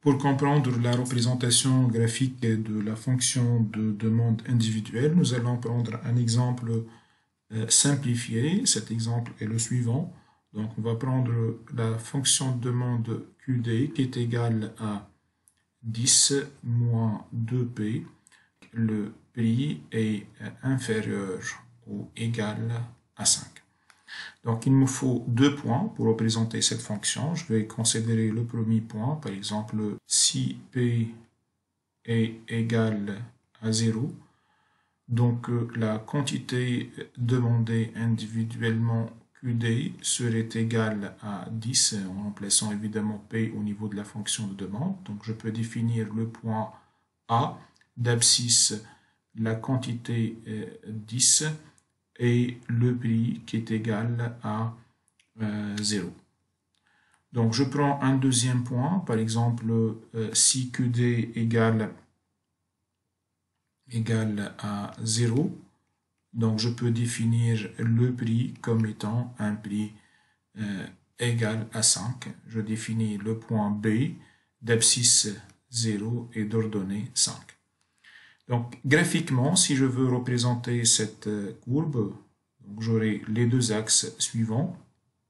Pour comprendre la représentation graphique de la fonction de demande individuelle, nous allons prendre un exemple simplifié. Cet exemple est le suivant. Donc, on va prendre la fonction de demande QD qui est égale à 10 moins 2P. Le prix est inférieur ou égal à 5. Donc, il me faut 2 points pour représenter cette fonction. Je vais considérer le premier point, par exemple, si P est égal à 0, donc la quantité demandée individuellement QD serait égale à 10, en remplaçant évidemment P au niveau de la fonction de demande. Donc, je peux définir le point A, d'abscisse la quantité 10, et le prix qui est égal à 0. Donc, je prends un deuxième point, par exemple, si QD égale à 0, donc je peux définir le prix comme étant un prix égal à 5. Je définis le point B, d'abscisse 0 et d'ordonnée 5. Donc, graphiquement, si je veux représenter cette courbe, j'aurai les deux axes suivants.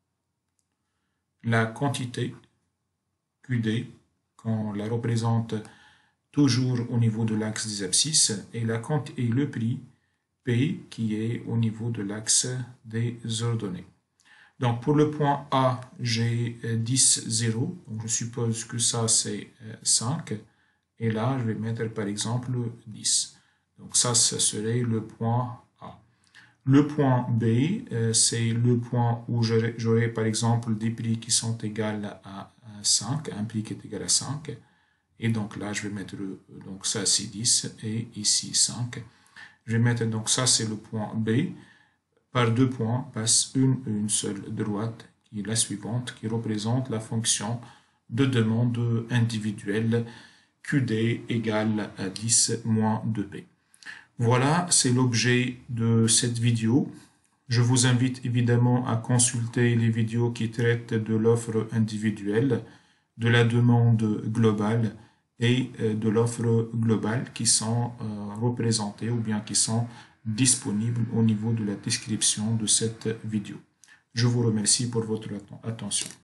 La quantité, QD, qu'on la représente toujours au niveau de l'axe des abscisses, et le prix, P, qui est au niveau de l'axe des ordonnées. Donc, pour le point A, j'ai 10, 0. Donc, je suppose que ça, c'est 5. Et là, je vais mettre par exemple 10. Donc ça, ce serait le point A. Le point B, c'est le point où j'aurai par exemple des prix qui sont égaux à 5, un prix qui est égal à 5. Et donc là, je vais mettre, donc ça c'est 10 et ici 5. Je vais mettre, donc ça c'est le point B. Par 2 points passe une seule droite, qui est la suivante, qui représente la fonction de demande individuelle QD égale à 10 moins 2P. Voilà, c'est l'objet de cette vidéo. Je vous invite évidemment à consulter les vidéos qui traitent de l'offre individuelle, de la demande globale et de l'offre globale qui sont représentées ou bien qui sont disponibles au niveau de la description de cette vidéo. Je vous remercie pour votre attention.